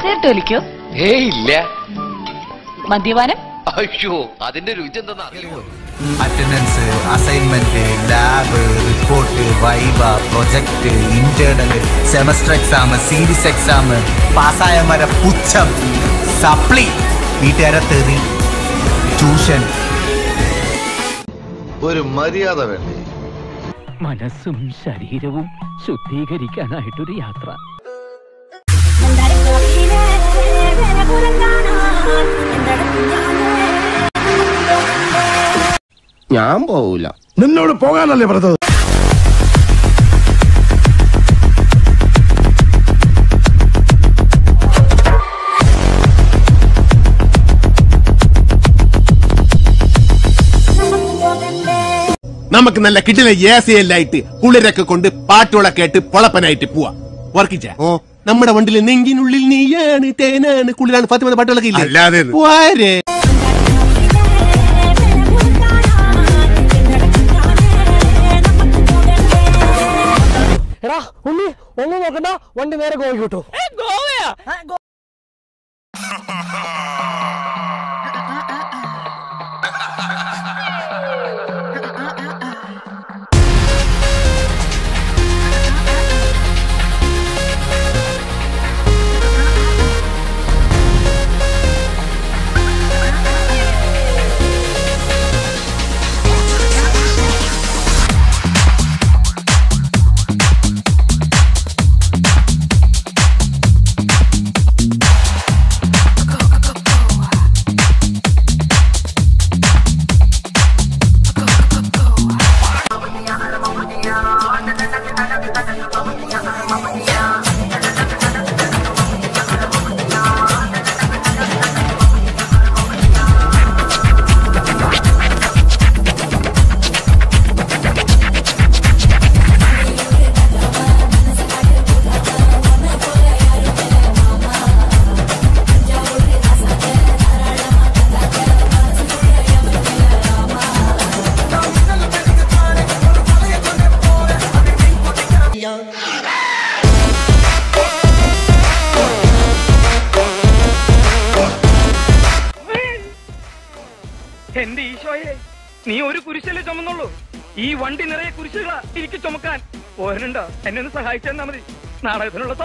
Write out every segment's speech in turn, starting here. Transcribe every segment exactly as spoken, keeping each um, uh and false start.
Cigarette വലിക്കോ? ഏയ് ഇല്ല. മദ്യപാനം? അയ്യോ, അതിന്റെ രുചി എന്തെന്ന് അറിയോ? Attendance, assignment, lab, report, viva, project, internal, semester exam, series exam, പാസ്സായവരെ പുച്ഛം, സപ്ലി, വീട്ടുകാരെ തെറി, ട്യൂഷൻ. ഒരു മര്യാദ വേണ്ടേ? മനസ്സും ശരീരവും ശുദ്ധീകരിക്കാനായിട്ടൊരു യാത്ര. ഞാൻ പോവൂല. നിന്നോട് പോകാനല്ലേ പറഞ്ഞത്? നമുക്ക് നല്ല കിട്ടില്ല എ സി എല്ലായിട്ട് കുളിരൊക്കെ കൊണ്ട് പാട്ടുകളൊക്കെ ആയിട്ട് പൊളപ്പനായിട്ട് പോവാ. വർക്കിച്ച നമ്മുടെ വണ്ടിയിലെ നെഞ്ചിനുള്ളിൽ നീയാണ് തേനാണ് കുളിരാണ് ഫാത്തിമ പാട്ടുകളൊക്കെ ഇല്ല. അല്ലാതെ എടാ ഉണ്ണി ഒന്നും നോക്കണ്ട, വണ്ടി നേരെ ഗോവ കിട്ടു. ഗോവയാ? എന്റെ ഈശോയെ, നീ ഒരു കുരിശല്ലേ ചുമന്നുള്ളൂ? ഈ വണ്ടി നിറയെ കുരിശുകളാ എനിക്ക് ചുമക്കാൻ. പോരനുണ്ടോ? എന്നെ ഒന്ന് സഹായിച്ചാൽ മതി. നാടകത്തിനുള്ള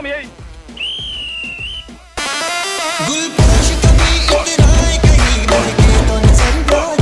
സമയമായി.